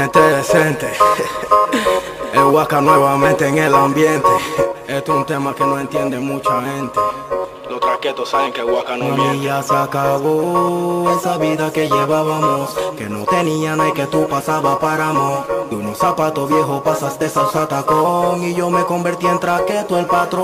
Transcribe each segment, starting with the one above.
Gente decente, el Waka nuevamente en el ambiente. Esto es un tema que no entiende mucha gente. Los traquetos saben que el Waka no miente. Ya se acabó esa vida que llevábamos, que no tenía nada y que tú pasabas para amor. De unos zapatos viejos pasaste salsa tacón y yo me convertí en traqueto el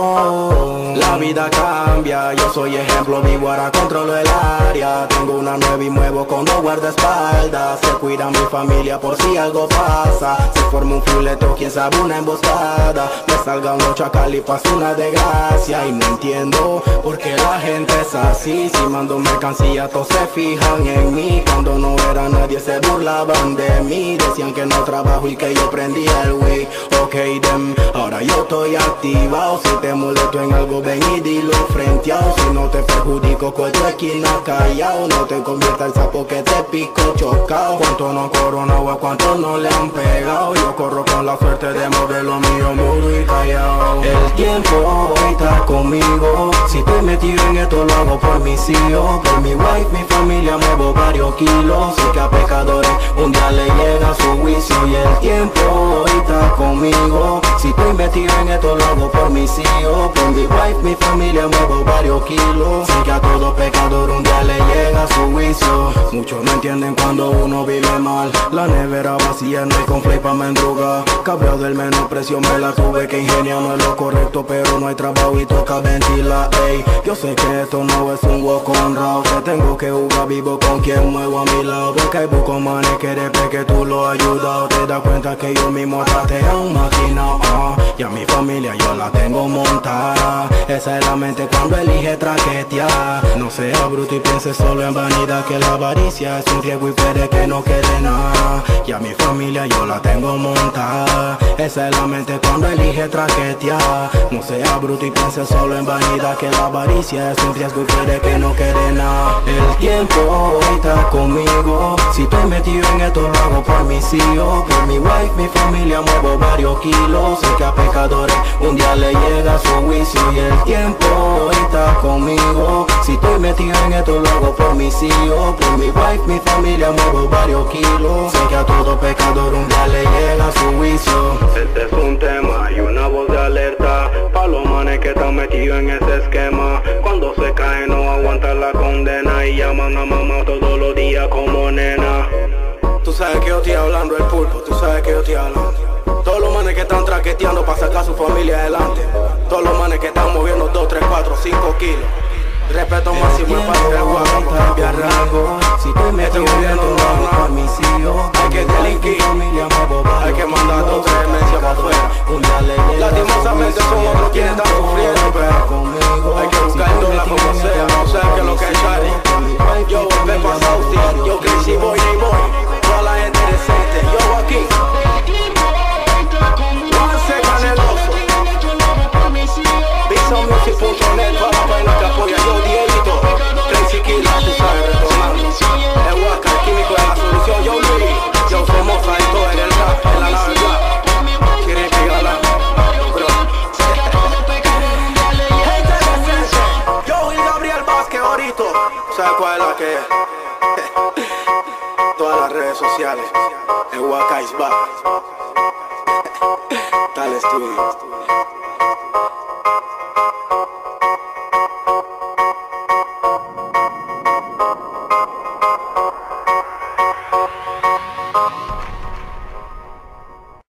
patrón. La vida cambia, yo soy ejemplo vivo, ahora controlo el área. Tengo una nueva y muevo con dos guardaespaldas. Se cuida mi familia por si algo pasa. Se forma un fileto, quién sabe una emboscada. Me salga un chacal y pasa una desgracia. Y no entiendo por qué la gente es así. Si mando mercancía todos se fijan en mí. Cuando no era nadie se burlaban de mí. Decían que no trabajo y que yo prendía el Wii. Ok, ahora yo estoy activado. Si te molesto en algo ven y dilo frenteado. Si no te perjudico con tu esquina callado. No te convierta el sapo que te pico chocao. Cuánto no coronado, a cuánto no le han pegado. Yo corro con la suerte de mover lo mío mudo y callado. El tiempo hoy está conmigo. Si estoy metido en esto lo hago por mis hijos, por mi wife, mi familia muevo varios kilos. Sé que a pecadores un día le llega su juicio. Y el tiempo hoy está conmigo. Si estoy metido en esto lo hago por mis hijos, por mi wife, mi familia muevo varios kilos. Sé que a todo pecador un día le llega su juicio. Muchos no entienden cuando uno vive mal. La nevera vacía, no hay con play pa' me endrugar. Cabreado del menosprecio me la tuve que ingeniar. No es lo correcto pero no hay trabajo y toca ventilar. Ey, yo sé que esto no es un walk on route. Que tengo que jugar vivo con quien muevo a mi lado. Porque hay bucomanes que después que tú lo has ayudado te das cuenta que yo mismo traté a un maquinado. Y a mi familia yo la tengo montada. Esa es la mente cuando elige traquetear. No sea bruto y piense solo en vanidad, que la avaricia es un riesgo y puede que no quede nada. Y a mi familia yo la tengo montada. Esa es la mente cuando elige traquetear. No sea bruto y piense solo en vanidad, que la avaricia es un riesgo y puede que no quede nada. El tiempo hoy está conmigo. Si estoy metido en esto lo hago por mis hijos, por mi wife, mi familia muevo varios kilos. Sé que a pecadores un día le llega su juicio. Y el tiempo hoy está conmigo. Si estoy metido en esto lo hago por mis hijos, por mi wife, mi familia muevo varios kilos. Sé que a todo pecador un día le llega su juicio. Este es un tema y una voz de alerta pa' los manes que están metidos en ese esquema. Cuando se caen no aguantan la condena y llaman a mamá todos los días como nena. Tú sabes que yo estoy hablando el pulpo, tú sabes que yo estoy hablando. Todos los manes que están traqueteando para sacar a su familia adelante. Todos los manes que están moviendo 2, 3, 4, 5 kilos. Respeto máximo es para el Waka por cambiar rango. Si estoy metido en esto lo hago por mis hijos. Hay que delinquir, hay que mandar a dos demencias para afuera. Lastimosamente son otros quienes están sufriendo, pero hay que buscar el dólar como sea. No sé qué es lo que es Shari. Yo Pepa Sauti, yo Crazy Boy, Neyboy, toda la gente decente, yo aquí. Juanse Caneloso, BizonMusic.net para la vaina que apoya. Yo Dieguito, Crazy Killa, tú sabes, retornando. El Waka, el químico de la solución. Yo Luis, yo Somoza y todo en el rap, en la nave black. Quieren pegarla, bro. Gente decente, yo y Gabriel Vázquez ahorita. ¿Sabes cuál es la que es? Todas las redes sociales, el Waka is back. Tal estudio.